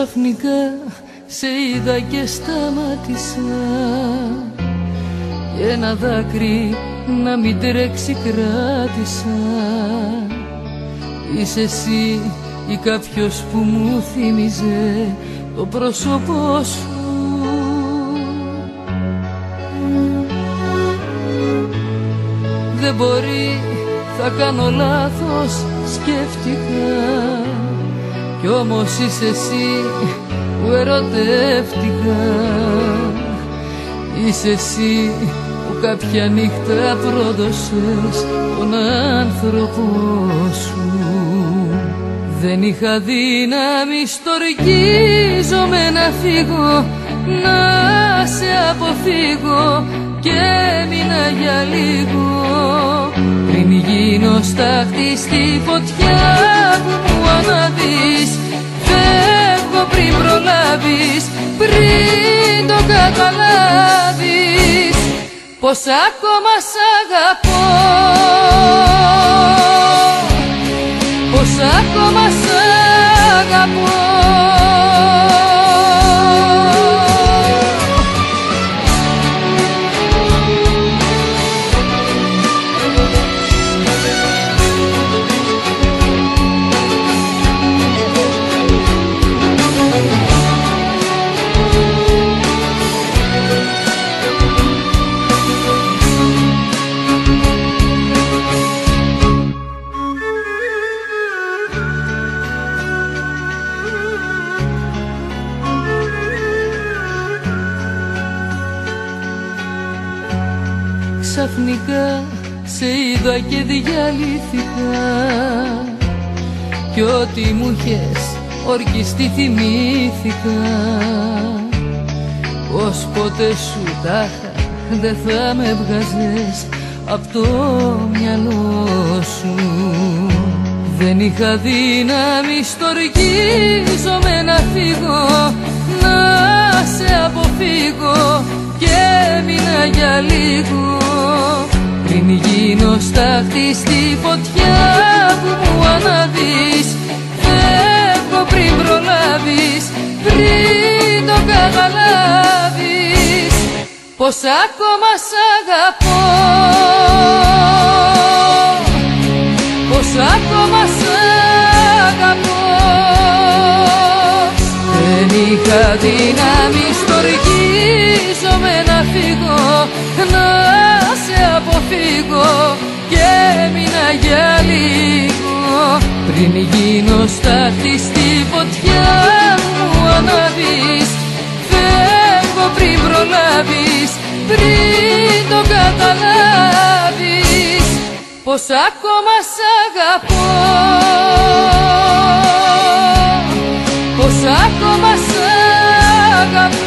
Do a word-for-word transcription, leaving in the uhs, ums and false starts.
Ξαφνικά σε είδα και σταμάτησα, και ένα δάκρυ να μην τρέξει κράτησα. Είσαι εσύ ή κάποιος που μου θύμιζε το πρόσωπό σου. Δεν μπορεί, θα κάνω λάθος, σκέφτηκα, κι όμως είσαι εσύ που ερωτεύτηκα. Είσαι εσύ που κάποια νύχτα πρόδωσες τον άνθρωπό σου. Δεν είχα δύναμη, στοργίζομαι να φύγω, να σε αποφύγω, και έμεινα για λίγο. Πριν γίνω στάχτη στη φωτιά που μου αναδείς, φεύγω πριν προλάβεις, πριν το καταλάβεις, πως ακόμα σ' αγαπώ, πως ακόμα σ' αγαπώ. Ξαφνικά σε είδα και διαλύθηκα, κι ό,τι μου είχες ορκιστεί θυμήθηκα. Πως ποτέ σου τάχα δεν θα με βγάζες απ' το μυαλό σου. Δεν είχα δύναμη, στοργίζομαι να φύγω, να σε αποφύγω, και έμεινα για λίγο. Πριν γίνω στάχτη στη φωτιά που μου αναδείς, φεύγω πριν προλάβεις, πριν το καταλάβεις, πως ακόμα σ' αγαπώ, πως ακόμα σ' αγαπώ. Δεν είχα δύναμη, στοργίζομαι να φύγω, να σε αποφύγω, και έμεινα για λίγο. Πριν γίνω στάχτη στη φωτιά μου αναδείς, φεύγω πριν προλάβεις, πριν το καταλάβεις, πως ακόμα σ' αγαπώ, πως ακόμα σ' αγαπώ.